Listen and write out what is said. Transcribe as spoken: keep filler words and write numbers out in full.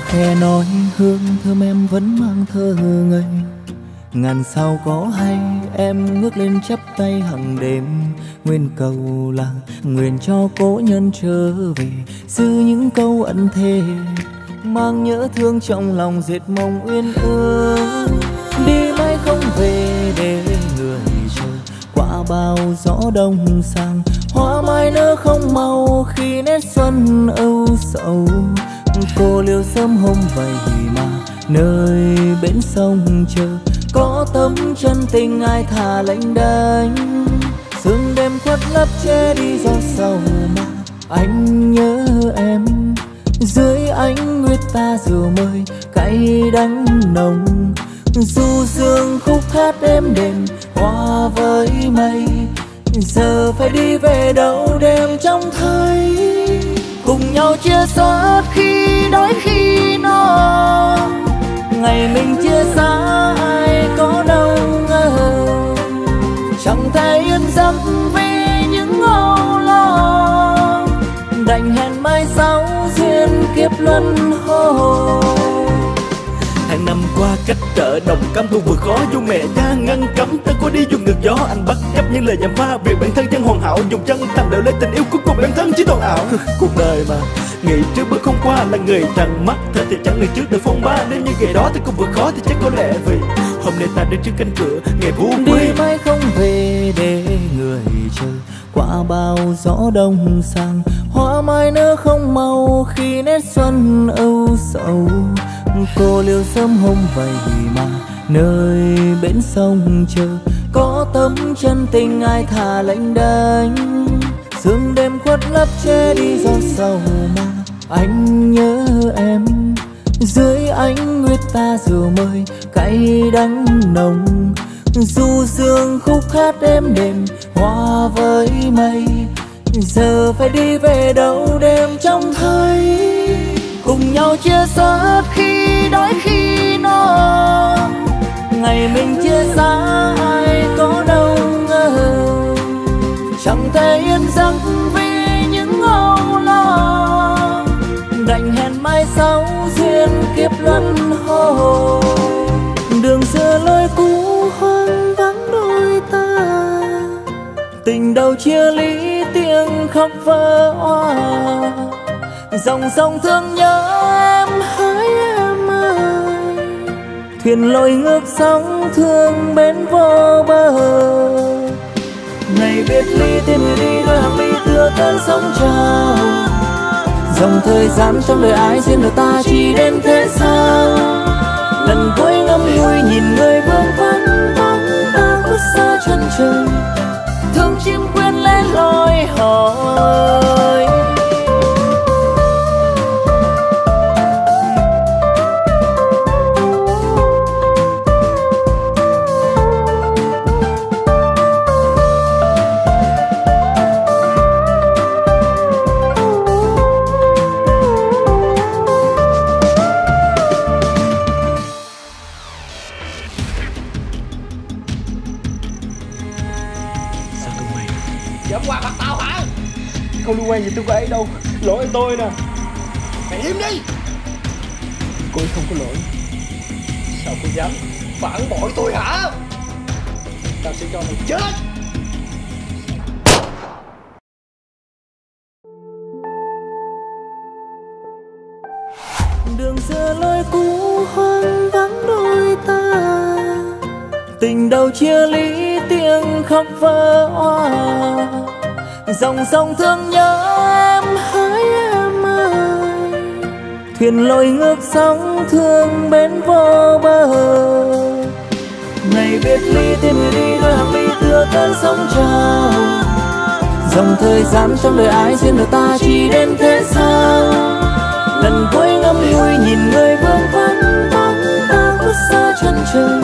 khe nói hương thơm em vẫn mang thơ ngây. Ngàn sao có hay em ngước lên chắp tay hằng đêm. Nguyên cầu là nguyện cho cố nhân trở về, giữ những câu ân thề, mang nhớ thương trong lòng dệt mong uyên ương. Đi mãi không về để người chờ, qua bao gió đông sang. Hoa mai nở không màu khi nét xuân âu sầu. Cô liêu sớm hôm vậy mà nơi bến sông chờ, có tấm chân tình ai thả lệnh đánh. Sương đêm khuất lấp che đi gió sầu mà anh nhớ em. Dưới ánh nguyệt ta rượu mời cay đắng nồng, du dương khúc hát êm đềm hoa với mây. Giờ phải đi về đâu đêm trông thấy, cùng nhau chia sẻ khi đói khi no. Ngày mình chia xa ai có đâu ngờ, chẳng thể yên giấc vì những âu lo. Đành hẹn mai sau duyên kiếp luân hồi. Hàng năm qua cách trở đồng cam thu vượt khó, dù mẹ cha ngăn cấm ta có đi dùng ngược gió. Anh bắt chấp những lời dèm pha vì bản thân chân hoàn hảo, dùng chân thành đợi lên tình yêu cuối cùng bản thân chỉ toàn ảo. Cuộc đời mà nghĩ trước bước không qua là người trần mắt, thật thì chẳng người trước đời phong ba. Nếu như ngày đó thì cũng vượt khó thì chắc có lẽ vì hôm nay ta đứng trước cánh cửa ngày vu quy. Đi mãi không về để người chờ, qua bao gió đông sang. Hoa mai nở không màu khi nét xuân âu sầu. Cô liêu sớm hôm vậy mà nơi bến sông chờ, có tấm chân tình ai thả lệnh đánh. Sương đêm khuất lấp che đi gió sầu mà anh nhớ em. Dưới ánh nguyệt ta rượu mời cay đắng nồng, du dương khúc hát êm đềm hoa với mây. Giờ phải đi về đâu đêm trông thấy, cùng nhau chia sẻ khi đói khi no. Ngày mình chia xa ai có đâu ngờ, chẳng thể yên giấc vì những âu lo. Đành hẹn mai sau duyên kiếp luân hồi. Đường xưa lối cũ hoang vắng đôi ta, tình đầu chia ly tiếng khóc vỡ òa. Dòng sông thương nhớ em hỡi em ơi, thuyền lội ngược sóng thương bến vô bờ. Ngày biệt ly tên người đi đôi hàng mi tựa cơn sóng trào. Dòng thời gian trong đời ai riêng đời ta chỉ đến thế sao. Lần cuối ngắm ngùi nhìn người vương vấn bóng ta khuất xa chân trời. Thương chim quên lên lối hỏi. Không liên quan gì tôi có ấy đâu, lỗi tôi nè. Mày im đi. Cô ấy không có lỗi. Sao cô dám phản bội tôi hả? Tao sẽ cho mày chết. Đường xưa lối cũ hoang vắng đôi ta, tình đầu chia ly tiếng khóc vỡ òa. Dòng sông thương nhớ em hỡi em ơi, thuyền lội ngược sóng thương bến vô bờ. Ngày biệt ly tên người đi đôi hàng mi tựa cơn sóng trào. Dòng thời gian trong đời ai riêng đời ta chỉ đến thế sao. Lần cuối ngắm ngùi nhìn người vương vấn bóng ta khuất xa chân trời.